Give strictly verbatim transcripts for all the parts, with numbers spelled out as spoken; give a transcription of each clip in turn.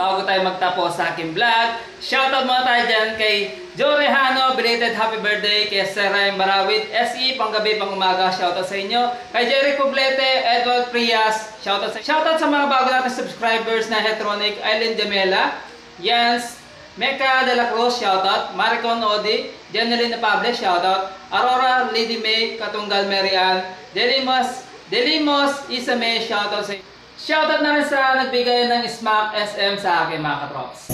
bago tayo magtapos sa aking vlog, shoutout muna tayo dyan kay Joe Rehano, belated happy birthday, kay Sir Ryan Barawit, S E, panggabi, pang umaga, shoutout sa inyo. Kay Jerry Poblete, Edward Prias, shoutout sa, shoutout sa mga bago natin subscribers na Hetronic, Aileen Jamela, Jans, Mecca De La Cruz, shoutout, Maricon Odi, Janeline Pable, shoutout, Aurora, Lady May, Katunggal Marian, Delimos, Delimos, Isame, shoutout sa inyo. Shoutout na rin sa nagbigay ng Smack S M sa akin mga katrops.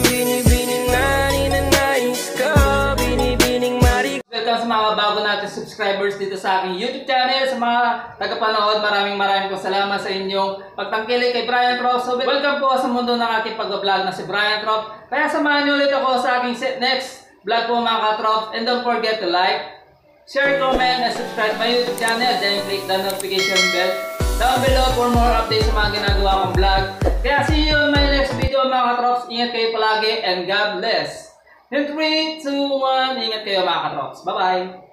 Welcome sa mga bago natin subscribers dito sa aking YouTube channel. Sa mga tagapanood, maraming maraming po salamat sa inyong pagtangkilik kay Brian Trop. So welcome po sa mundo ng aking pag-vlog na si Brian Trop. Kaya samahan niyo ulit ako sa aking next vlog po mga katrops. And don't forget to like, share, comment, and subscribe my YouTube channel. Then click the notification bell down below for more updates sa mga ginagawa kong vlog. Kaya see you in my next video mga katrops. Ingat kayo palagi and God bless. In three, two, one, ingat kayo mga katrops. Bye-bye!